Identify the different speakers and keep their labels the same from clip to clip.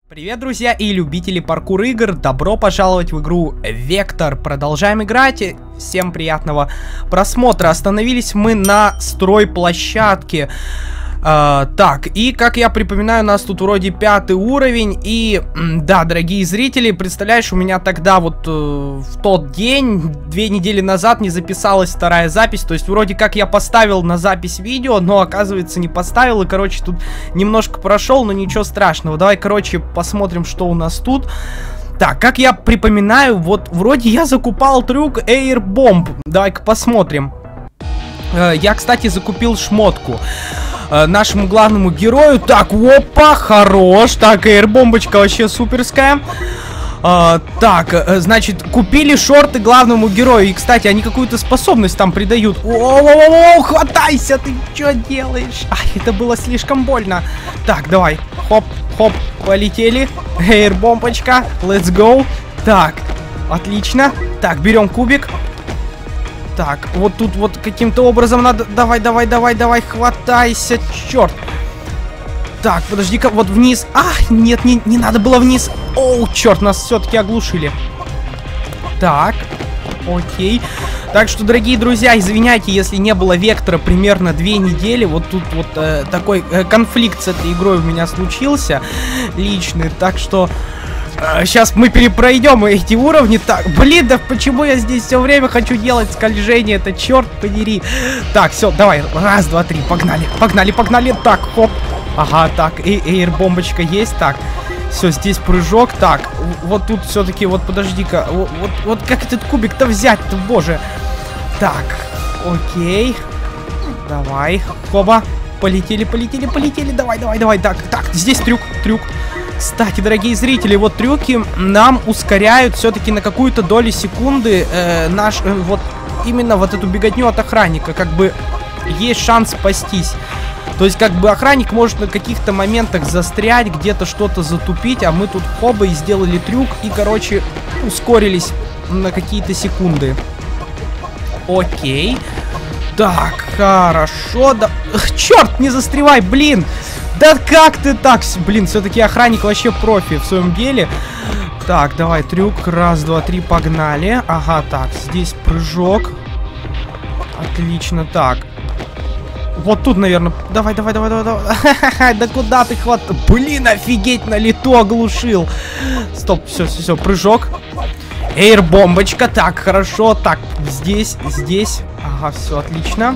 Speaker 1: Привет, друзья и любители паркур игр, добро пожаловать в игру Вектор. Продолжаем играть, всем приятного просмотра. Остановились мы на стройплощадке. Так, и как я припоминаю, у нас тут вроде 5-й уровень. И да, дорогие зрители, представляешь, у меня тогда вот в тот день, 2 недели назад, не записалась вторая запись. То есть вроде как я поставил на запись видео, но оказывается не поставил. И короче тут немножко прошел, но ничего страшного. Давай, короче, посмотрим, что у нас тут. Так, как я припоминаю, вот вроде я закупал трюк Air Bomb. Давай-ка посмотрим. Я, кстати, закупил шмотку нашему главному герою. Так, опа, хорош. Так, эйрбомбочка вообще суперская. Так, значит, купили шорты главному герою. И, кстати, они какую-то способность там придают. О-о-о-о, хватайся, ты что делаешь? Ай, это было слишком больно. Так, давай, хоп, хоп, полетели. Эйрбомбочка, let's go. Так, отлично. Так, берем кубик. Так, вот тут вот каким-то образом надо... Давай, давай, давай, давай, хватайся, черт. Так, подожди-ка, вот вниз. А, нет, не надо было вниз. Оу, черт, нас все-таки оглушили. Так, окей. Так что, дорогие друзья, извиняйте, если не было Вектора примерно 2 недели. Вот тут вот такой конфликт с этой игрой у меня случился личный. Так что... Сейчас мы перепройдем эти уровни. Так, блин, да почему я здесь все время хочу делать скольжение? Это черт подери. Так, все, давай. Раз, два, три, погнали. Погнали, погнали. Так, хоп. Ага, так, и эйрбомбочка есть. Так, все, здесь прыжок. Так, вот тут все-таки, вот подожди-ка. Вот как этот кубик-то взять-то, боже. Так, окей. Давай, хоба. Полетели, полетели, полетели. Давай, давай, давай. Так, так, здесь трюк, трюк. Кстати, дорогие зрители, вот трюки нам ускоряют все-таки на какую-то долю секунды вот именно вот эту беготню от охранника. Как бы есть шанс спастись. То есть как бы охранник может на каких-то моментах застрять, где-то что-то затупить, а мы тут хоба и сделали трюк и, короче, ускорились на какие-то секунды. Окей. Так, хорошо. Да... Черт, не застревай, блин! Да как ты так? Блин, все-таки охранник вообще профи в своем деле. Так, давай, трюк. Раз, два, три, погнали. Ага, так, здесь прыжок. Отлично, так. Вот тут, наверное. Давай, давай, давай, давай, давай. Да куда ты хватаешь? Блин, офигеть, на лету оглушил. Стоп, все, все, все, прыжок. Эйрбомбочка, так, хорошо. Так, здесь, здесь. Ага, все, отлично.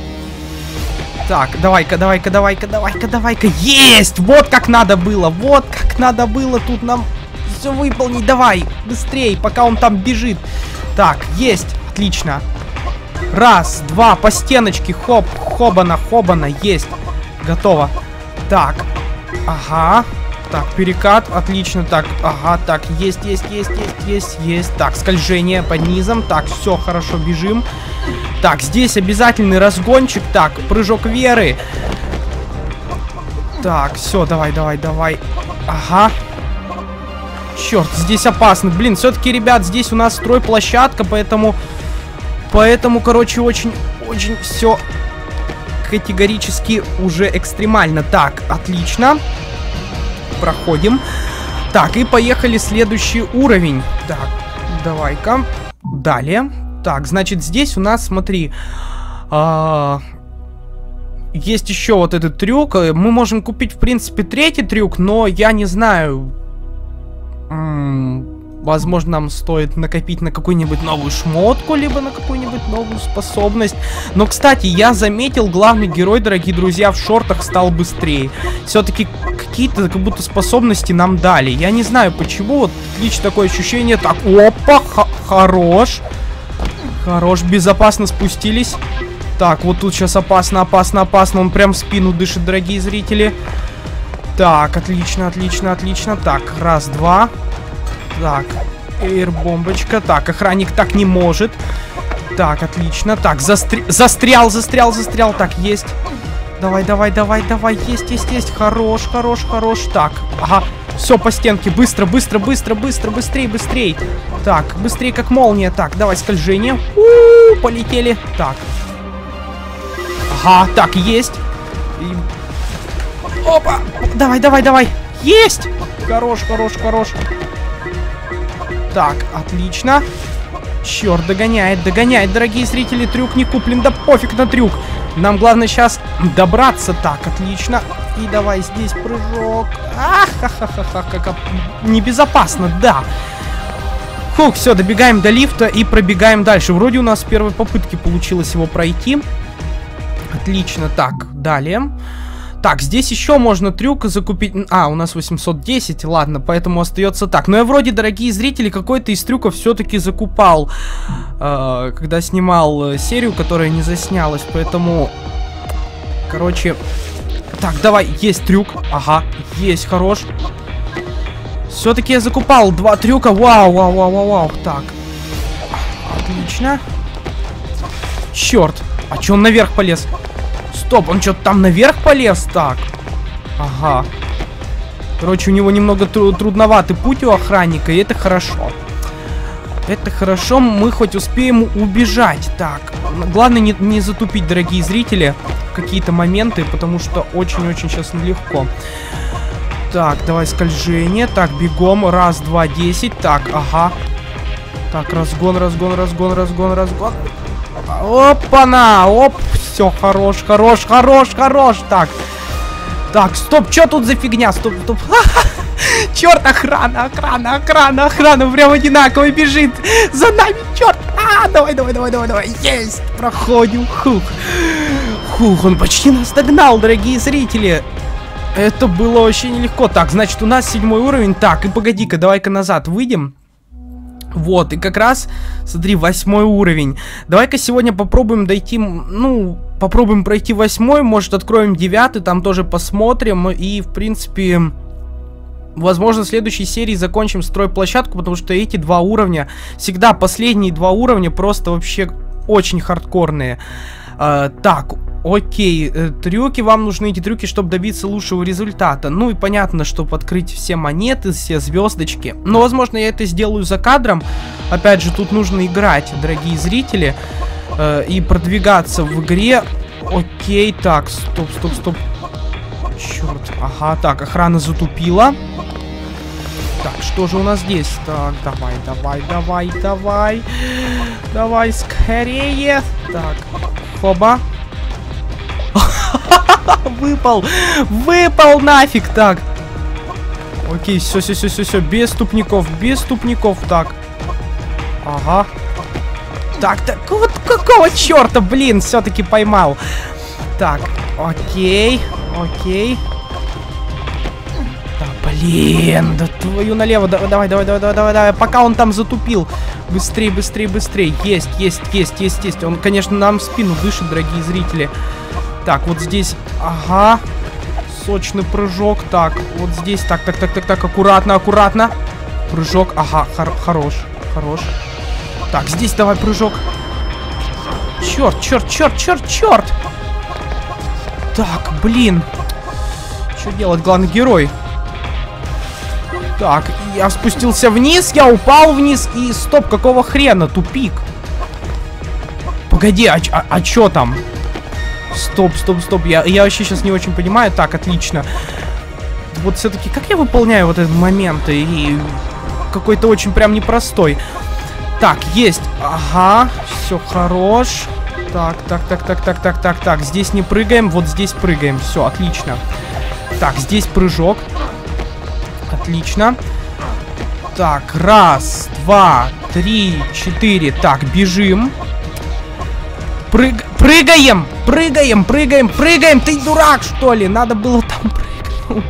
Speaker 1: Так, давай-ка, давай-ка, давай-ка, давай-ка, давай-ка. Есть! Вот как надо было, вот как надо было тут нам все выполнить. Давай, быстрей, пока он там бежит. Так, есть, отлично. Раз, два, по стеночке, хоп, хобана, хобана, есть. Готово. Так, ага. Так, перекат, отлично, так, ага, так, есть, есть, есть, есть, есть, есть. Так, скольжение под низом, так, все, хорошо, бежим. Так, здесь обязательный разгончик, так, прыжок веры. Так, все, давай, давай, давай. Ага. Черт, здесь опасно, блин, все-таки, ребят, здесь у нас стройплощадка, поэтому, короче, очень все категорически уже экстремально. Так, отлично. Проходим. Так, и поехали следующий уровень. Так, давай-ка. Далее. Так, значит, здесь у нас, смотри, есть еще вот этот трюк. Мы можем купить, в принципе, 3-й трюк, но я не знаю. Возможно, нам стоит накопить на какую-нибудь новую шмотку, либо на какую-нибудь новую способность. Но, кстати, я заметил, главный герой, дорогие друзья, в шортах стал быстрее. Все-таки какие-то как будто способности нам дали. Я не знаю почему, вот лично такое ощущение. Так, опа, хорош. Хорош, безопасно спустились. Так, вот тут сейчас опасно, опасно, опасно. Он прям в спину дышит, дорогие зрители. Так, отлично, отлично, отлично. Так, раз, два. Так, эйрбомбочка. Так, охранник так не может. Так, отлично. Так, застрял. Так, есть. Давай, давай, давай, давай. Есть, есть, есть. Хорош, хорош, хорош. Так, ага. Все, по стенке. Быстро, быстро, быстро, быстро, быстрей, быстрей. Так, быстрее, как молния. Так, давай, скольжение. У-у-у, полетели. Так. Ага, так, есть. И... Опа. Давай, давай, давай. Есть! Хорош, хорош, хорош. Так, отлично. Черт, догоняет, догоняет, дорогие зрители, трюк не куплен, да пофиг на трюк. Нам главное сейчас добраться. Так, отлично. И давай здесь прыжок. Ха-ха-ха-ха, как небезопасно, да. Фух, все, добегаем до лифта и пробегаем дальше. Вроде у нас с первой попытки получилось его пройти. Отлично, так, далее. Так, здесь еще можно трюк закупить. А, у нас 810, ладно, поэтому остается так. Но я вроде, дорогие зрители, какой-то из трюков все-таки закупал, когда снимал серию, которая не заснялась. Поэтому, короче, так, давай, есть трюк. Ага, есть, хорош. Все-таки я закупал 2 трюка. Вау, вау, вау, вау, вау. Так, отлично. Черт, а че он наверх полез? Стоп, он что-то там наверх полез? Так. Ага. Короче, у него немного трудноватый путь у охранника, и это хорошо. Это хорошо, мы хоть успеем убежать. Так, главное не затупить, дорогие зрители, какие-то моменты, потому что очень-очень сейчас нелегко. Так, давай скольжение. Так, бегом. Раз, два, 10. Так, ага. Так, разгон, разгон, разгон, разгон, разгон. Опа-на! Оп! Все, хорош, хорош, хорош, хорош. Так. Так, стоп, что тут за фигня? Стоп, стоп. Черт, охрана, охрана, охрана, охрана. Прям одинаково бежит. За нами, черт. Давай, давай, давай, давай, давай. Есть, проходим. Хух. Хух, он почти нас догнал, дорогие зрители. Это было вообще нелегко. Так, значит, у нас 7 уровень. Так, и погоди-ка, давай-ка назад выйдем. Вот, и как раз, смотри, 8 уровень. Давай-ка сегодня попробуем дойти, ну, попробуем пройти 8, может, откроем 9, там тоже посмотрим. И, в принципе, возможно, в следующей серии закончим стройплощадку, потому что эти 2 уровня, всегда последние 2 уровня просто вообще очень хардкорные. Так, окей, трюки, вам нужны эти трюки, чтобы добиться лучшего результата. Ну и понятно, чтобы открыть все монеты, все звездочки. Но, возможно, я это сделаю за кадром. Опять же, тут нужно играть, дорогие зрители, и продвигаться в игре. Окей, так, стоп, стоп, стоп. Черт, ага, так, охрана затупила. Так, что же у нас здесь? Так, давай, давай, давай, давай. Давай, скорее. Так, хоба. Выпал! Выпал нафиг! Так. Окей, все, все, все, все, все. Без ступников, без ступников. Так. Ага. Так, так, вот какого черта, блин, все-таки поймал. Так, окей, окей. Да, блин, да твою налево. Давай, давай, давай, давай, давай, давай. Пока он там затупил. Быстрее, быстрее, быстрее. Есть, есть, есть, есть, есть. Он, конечно, нам в спину дышит, дорогие зрители. Так, вот здесь, ага, сочный прыжок, так, вот здесь, так, так, так, так, так, аккуратно, аккуратно, прыжок, ага, хорош, хорош, так, здесь давай прыжок, черт, черт, черт, черт, черт, так, блин, что делать, главный герой, так, я спустился вниз, я упал вниз, и стоп, какого хрена, тупик, погоди, а чё там? Стоп, стоп, стоп, я вообще сейчас не очень понимаю. Так, отлично. Вот все-таки, как я выполняю вот этот момент? И какой-то очень прям непростой. Так, есть. Ага, все, хорош. Так, так, так, так, так, так, так, так. Здесь не прыгаем, вот здесь прыгаем. Все, отлично. Так, здесь прыжок. Отлично. Так, раз, два, 3, 4. Так, бежим. Прыгаем! Прыгаем, прыгаем, прыгаем! Ты дурак, что ли? Надо было там прыгнуть.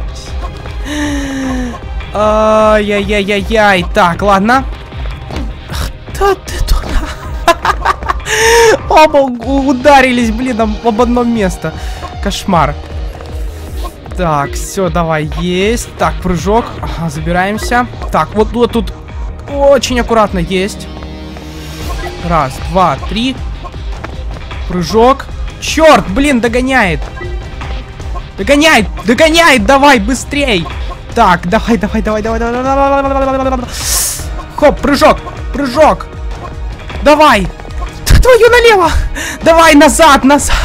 Speaker 1: Ай-яй-яй-яй-яй. Так, ладно. Кто ты туда? Оба ударились, блин, об одно место. Кошмар. Так, все, давай, есть. Так, прыжок. Ага, забираемся. Так, вот тут очень аккуратно есть. Раз, два, 3. Прыжок. Черт, блин, догоняет. Догоняет, догоняет, давай, быстрей. Так, давай, давай, давай, давай, давай, давай. Хоп, прыжок, прыжок. Давай. Твою налево. Давай, назад, назад.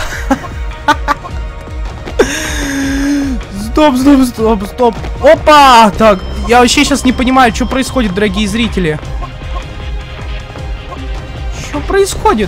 Speaker 1: Стоп, стоп, стоп, стоп. Опа. Так, Я вообще сейчас не понимаю, что происходит, дорогие зрители. Что происходит?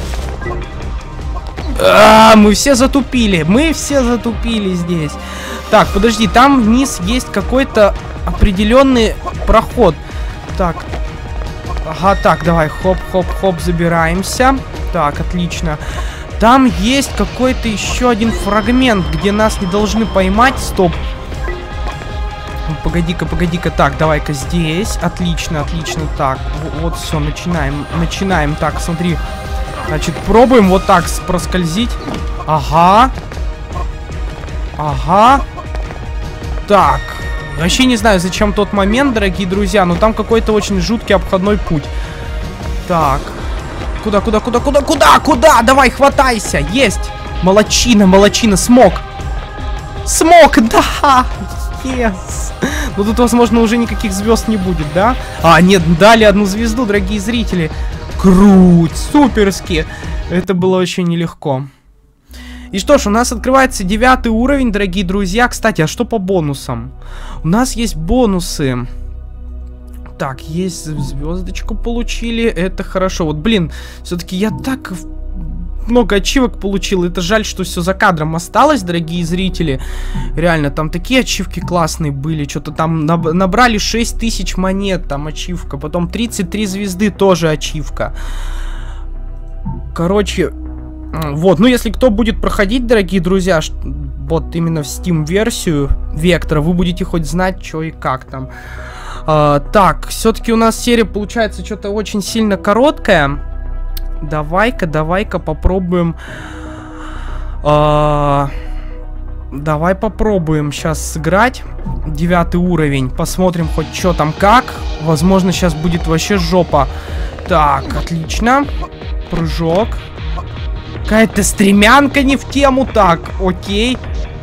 Speaker 1: Мы все затупили. Мы все затупили здесь. Так, подожди, там вниз есть какой-то определенный проход. Так. Ага, так, давай, хоп-хоп-хоп, забираемся. Так, отлично. Там есть какой-то еще один фрагмент, где нас не должны поймать. Стоп. Погоди-ка, погоди-ка. Так, давай-ка здесь. Отлично, отлично. Так, вот все, начинаем. Начинаем. Так, смотри. Значит, пробуем вот так проскользить. Ага. Ага. Так. Вообще не знаю, зачем тот момент, дорогие друзья, но там какой-то очень жуткий обходной путь. Так. Куда? Давай, хватайся. Есть. Молодчина, молодчина. Смог. Смог, да. Yes. Ну тут, возможно, уже никаких звезд не будет, да? А, нет, дали одну звезду, дорогие зрители. Круть, суперски. Это было очень нелегко. И что ж, у нас открывается 9 уровень, дорогие друзья. Кстати, а что по бонусам? У нас есть бонусы. Так, есть звездочку получили. Это хорошо. Вот, блин, все-таки я так много ачивок получил. Это жаль, что все за кадром осталось, дорогие зрители. Реально, там такие ачивки классные были. Что-то там набрали 6000 монет, там ачивка. Потом 33 звезды, тоже ачивка. Короче, вот, ну если кто будет проходить, дорогие друзья, вот именно в Steam-версию Вектора, вы будете хоть знать, что и как там. Так, все-таки у нас серия получается что-то очень сильно короткая. Давай-ка попробуем. Давай попробуем сейчас сыграть 9 уровень. Посмотрим хоть что там как. Возможно, сейчас будет вообще жопа. Так, отлично. Прыжок. Какая-то стремянка не в тему. Так, окей.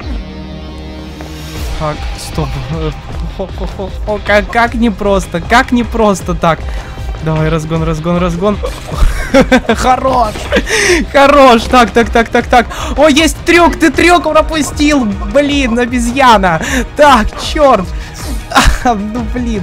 Speaker 1: Так, стоп. Как непросто. Как непросто так. Давай, разгон. Хорош. Хорош. Так. О, есть трюк. Ты трюк пропустил. Блин, обезьяна. Так, черт. Ну, блин.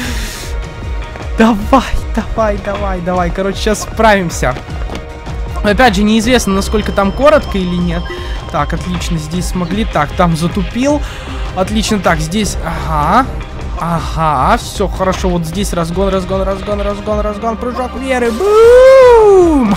Speaker 1: Давай. Короче, сейчас справимся. Опять же, неизвестно, насколько там коротко или нет. Так, отлично, здесь смогли. Так, там затупил. Отлично, так, здесь... Ага, все хорошо. Вот здесь разгон. Прыжок веры. Бум!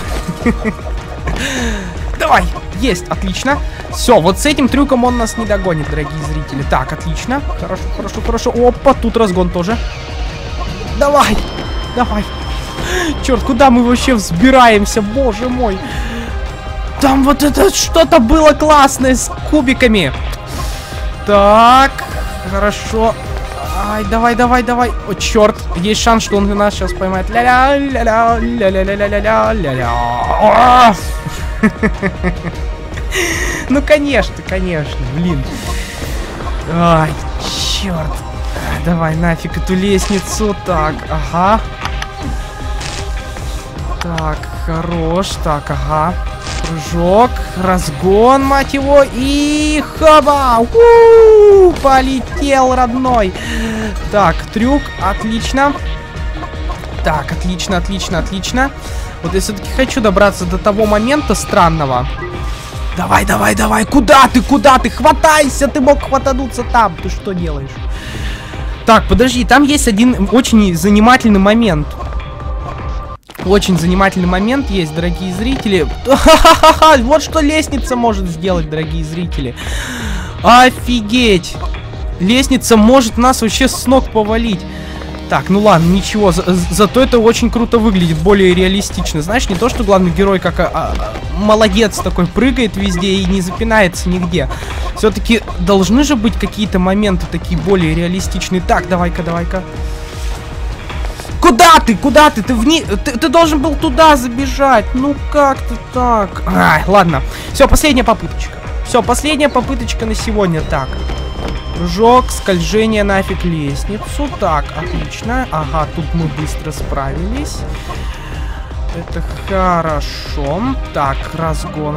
Speaker 1: Давай, есть, отлично. Все, вот с этим трюком он нас не догонит, дорогие зрители. Так, отлично. Хорошо. Опа, тут разгон тоже. Давай. Черт, куда мы вообще взбираемся, боже мой. Там вот это что-то было классное с кубиками. Так, хорошо. Ай, давай. О, черт, есть шанс, что он нас сейчас поймает. Ля-ля-ля-ля-ля-ля-ля-ля-ля-ля. Ну, конечно, блин. Ай, черт. Давай, нафиг эту лестницу. Так, ага. Так, хорош. Так, ага. Прыжок, разгон, мать его, и хаба! У-у-у! Полетел, родной! Так, трюк, отлично. Так, отлично. Вот я все-таки хочу добраться до того момента странного. Давай! Куда ты? Хватайся! Ты мог хватануться там! Ты что делаешь? Так, подожди, там есть один очень занимательный момент. Очень занимательный момент есть, дорогие зрители. Вот что лестница может сделать, дорогие зрители. Офигеть! Лестница может нас вообще с ног повалить. Так, ну ладно, ничего. Зато это очень круто выглядит, более реалистично. Знаешь, не то, что главный герой как молодец такой, прыгает везде и не запинается нигде. Все-таки должны же быть какие-то моменты такие более реалистичные. Так, давай-ка. Куда ты? Ты вниз? Ты должен был туда забежать. Ну как ты так? Ай, ладно. Все, последняя попыточка на сегодня. Так. Прыжок, скольжение нафиг лестницу. Так, отлично. Ага, тут мы быстро справились. Это хорошо. Так, разгон.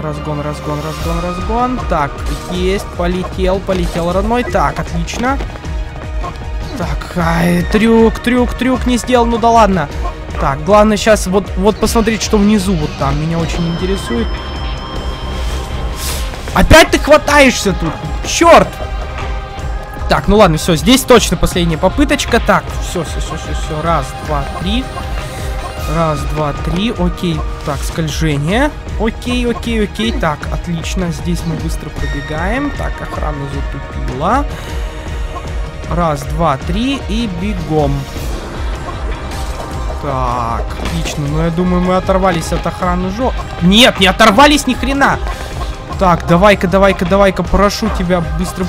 Speaker 1: Так, есть. Полетел, родной. Так, отлично. Так, трюк не сделал, ну да ладно. Так, главное сейчас вот посмотреть, что внизу вот там. Меня очень интересует. Опять ты хватаешься тут, черт! Так, ну ладно, все, здесь точно последняя попыточка. Так, все, раз, два, три. Раз, два, три, окей. Так, скольжение. Окей. Так, отлично, здесь мы быстро пробегаем. Так, охрана затупила. Раз, два, три и бегом. Так, отлично. Ну, я думаю, мы оторвались от охраны Нет, не оторвались ни хрена. Так, давай-ка, прошу тебя, быстро,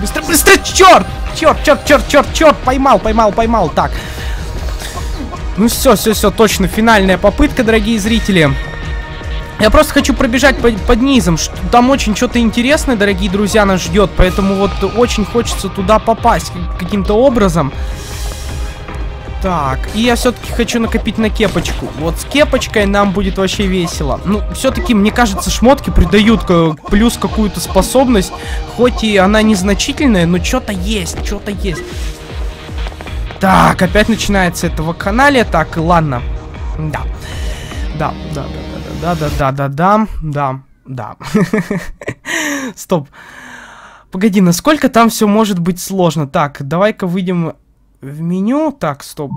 Speaker 1: черт, поймал, так. Ну все, точно, финальная попытка, дорогие зрители. Я просто хочу пробежать под низом, там очень что-то интересное, дорогие друзья, нас ждет, поэтому вот очень хочется туда попасть каким-то образом. Так, и я все-таки хочу накопить на кепочку. Вот с кепочкой нам будет вообще весело. Ну, все-таки, мне кажется, шмотки придают плюс какую-то способность. Хоть и она незначительная, но что-то есть. Так, опять начинается это вакханалия. Так, ладно. Да. Стоп. Погоди, насколько там все может быть сложно? Так, давай-ка выйдем в меню. Так, стоп.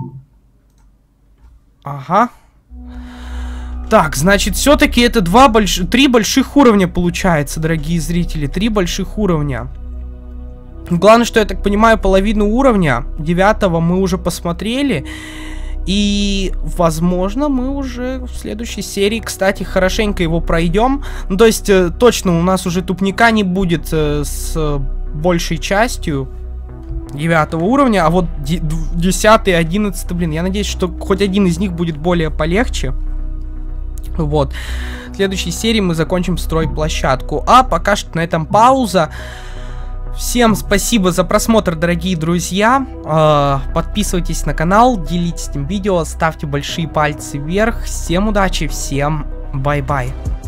Speaker 1: Ага. Так, значит, все-таки это три больших уровня получается, дорогие зрители. 3 больших уровня. Главное, что я так понимаю, половину уровня 9-го мы уже посмотрели. И, возможно, мы уже в следующей серии, кстати, хорошенько его пройдем. Ну, то есть, точно у нас уже тупника не будет с большей частью 9-го уровня. А вот 10-й, 11-й, блин, я надеюсь, что хоть один из них будет более полегче. Вот. В следующей серии мы закончим стройплощадку. А пока что на этом пауза. Всем спасибо за просмотр, дорогие друзья. Подписывайтесь на канал, делитесь этим видео, ставьте большие пальцы вверх. Всем удачи, всем бай-бай.